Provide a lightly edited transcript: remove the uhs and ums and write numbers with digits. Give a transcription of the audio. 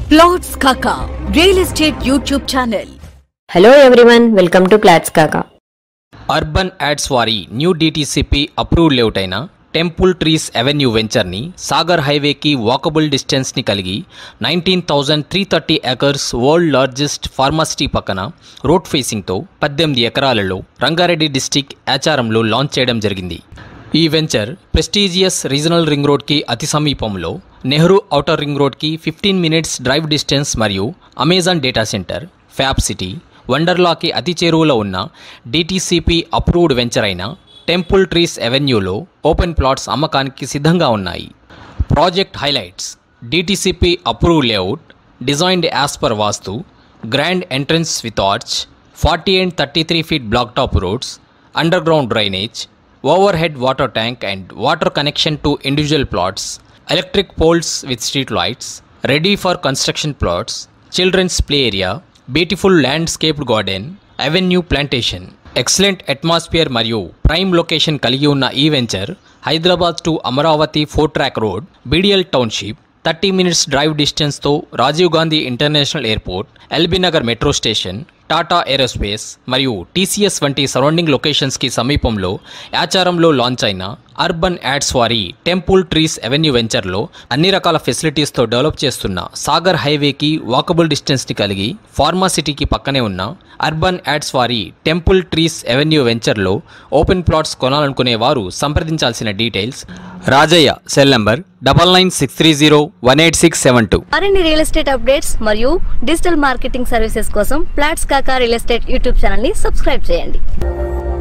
Plots Kaka Real Estate YouTube channel. Hello everyone, welcome to Plots Kaka. Urban Ads వారి new DTCP approved layout అయిన Temple Trees Avenue వెంచర్ని సాగర్ హైవేకి walkable డిస్టెన్స్ని కలిగి 19,330 acres world largest pharma city పక్కన road ఫేసింగ్తో 18 ఎకరాలలో రంగారెడ్డి డిస్టిక్ ఆచారంలో లాంచ్ చేయడం జరిగింది. ఈ వెంచర్ ప్రెస్టీజియస్ రీజనల్ రింగ్ రోడ్కి అతి సమీపంలో, నెహ్రూ ఔటర్ రింగ్ రోడ్కి 15 మినిట్స్ డ్రైవ్ డిస్టెన్స్ మరియు Amazon data centre, fab city, వండర్లాకి అతి చేరువలో ఉన్న డిటిసిపి అప్రూవ్డ్ వెంచర్ అయిన టెంపుల్ ట్రీస్ అవెన్యూలో ఓపెన్ ప్లాట్స్ అమ్మకానికి సిద్ధంగా ఉన్నాయి. Project highlights: DTCP approved layout, designed as per vastu, grand entrance with arch, 40 and 33 feet block top roads, underground drainage, overhead water tank and water connection to individual plots, electric poles with street lights, ready for construction plots, children's play area, beautiful landscaped garden, avenue plantation, excellent atmosphere మరియు prime location కలిగి ఉన్న ఈ venture Hyderabad to Amaravati 4-track road, BDL township, 30 minutes drive డిస్టెన్స్తో Rajiv Gandhi international airport, LB Nagar metro station, Tata aerospace మరియు TCS వంటి surrounding లొకేషన్స్కి సమీపంలో ఆచారంలో లాంచ్ అయిన అర్బన్ యాడ్స్ వారి టెంపుల్ ట్రీస్ అవెన్యూ వెంచర్లో అన్ని రకాల ఫెసిలిటీస్తో డెవలప్ చేస్తున్న సాగర్ హైవేకి వాకబుల్ డిస్టెన్స్ని కలిగి ఫార్మాసిటీకి పక్కనే ఉన్న అర్బన్ యాడ్స్ వారి టెంపుల్ ట్రీస్ అవెన్యూ వెంచర్లో ఓపెన్ ప్లాట్స్ కొనాలనుకునే వారు సంప్రదించాల్సిన డీటెయిల్స్: రాజయ్య, సెల్ నంబర్ 9963018672. మరిన్ని రియల్ ఎస్టేట్ అప్డేట్స్ మరియు డిజిటల్ మార్కెటింగ్ సర్వీసెస్ కోసం plots Kaka real estate YouTube channel ని సబ్స్క్రైబ్ చేయండి.